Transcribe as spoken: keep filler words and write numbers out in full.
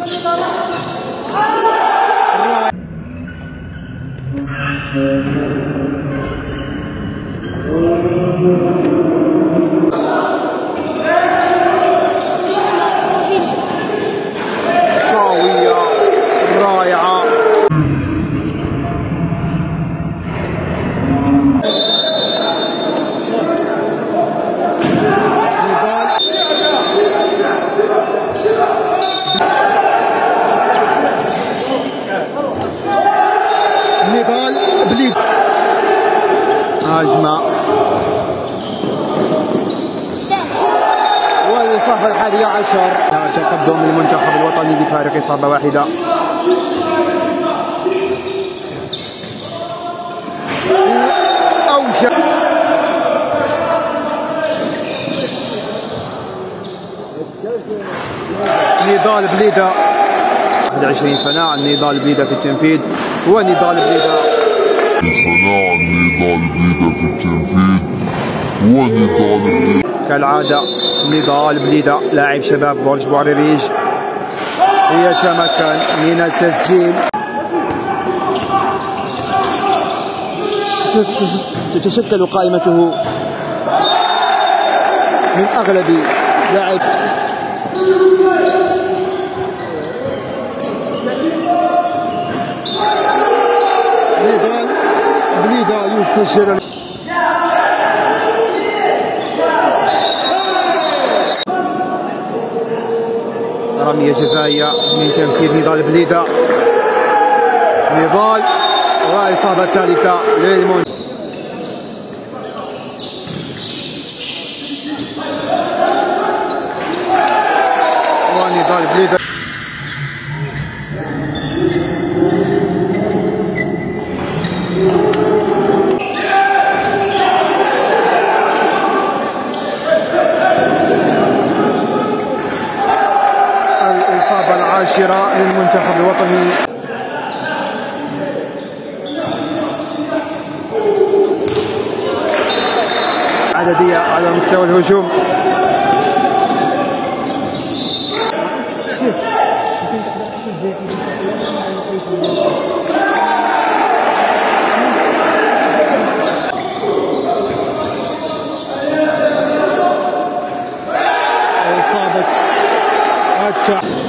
قوية رائعة. نضال بليد هجمة والإصابة الحادية عشر. تقدم المنتخب الوطني بفارق إصابة واحدة. أوشك نضال بليدة واحد وعشرين سنة. نضال بليدة في التنفيذ ونضال بليدة صناعة. نضال بليدة في التنفيذ ونضال بليدة كالعادة. نضال بليدة لاعب شباب برج بوعريريج يتمكن من التسجيل. تتشكل قائمته من أغلب لاعب نضال بليدة يسجل. رمية جزائية من تنفيذ نضال بليدة. نضال والإصابة الثالثة للمنتخب. ونضال بليدة الإصابة العاشرة للمنتخب الوطني. عددية على مستوى الهجوم. إصابة